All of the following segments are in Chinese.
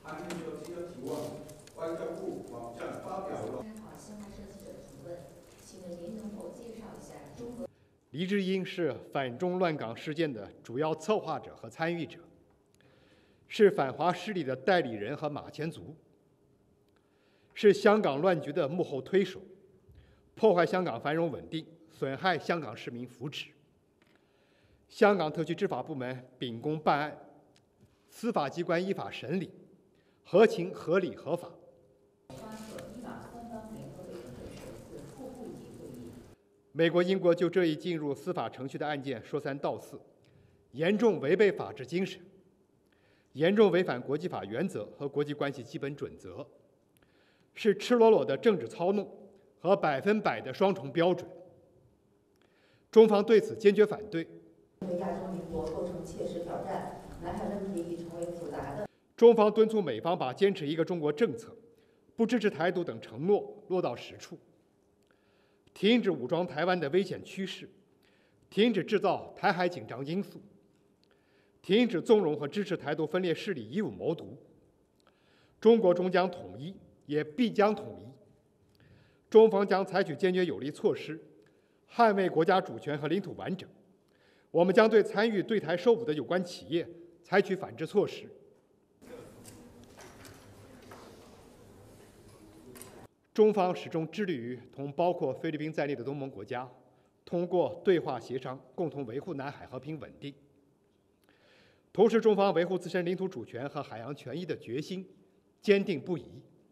按应求记者提问，外交部网站发表了。 向他设计者提问，请问您能否介绍一下中国？ 黎智英是反中乱港事件的主要策划者和参与者，是反华势力的代理人和马前卒，是香港乱局的幕后推手，破坏香港繁荣稳定，损害香港市民福祉。香港特区执法部门秉公办案，司法机关依法审理，合情合理合法。美国、英国就这一进入司法程序的案件说三道四，严重违背法治精神，严重违反国际法原则和国际关系基本准则，是赤裸裸的政治操弄和100%的双重标准。中方对此坚决反对。 对亚洲邻国构成切实挑战，南海问题已成为复杂的。 中方敦促美方把坚持一个中国政策、不支持台独等承诺落到实处，停止武装台湾的危险趋势，停止制造台海紧张因素，停止纵容和支持台独分裂势力以武谋独。中国终将统一，也必将统一。中方将采取坚决有力措施，捍卫国家主权和领土完整。我们将对参与对台售武的有关企业采取反制措施。中方始终致力于同包括菲律宾在内的东盟国家，通过对话协商，共同维护南海和平稳定。同时，中方维护自身领土主权和海洋权益的决心坚定不移。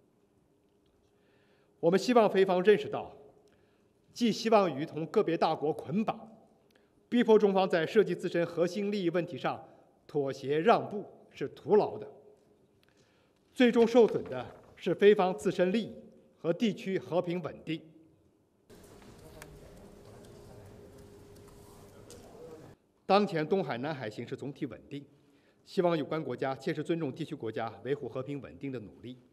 我们希望菲方认识到，寄希望于同个别大国捆绑，逼迫中方在涉及自身核心利益问题上妥协让步是徒劳的，最终受损的是菲方自身利益和地区和平稳定。当前东海、南海形势总体稳定，希望有关国家切实尊重地区国家维护和平稳定的努力。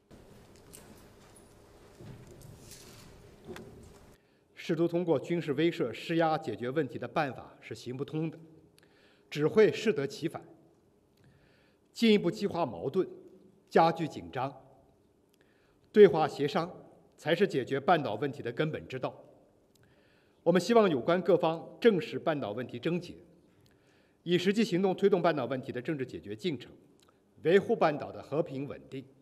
试图通过军事威慑施压解决问题的办法是行不通的，只会适得其反，进一步激化矛盾，加剧紧张。对话协商才是解决半岛问题的根本之道。我们希望有关各方正视半岛问题症结，以实际行动推动半岛问题的政治解决进程，维护半岛的和平稳定。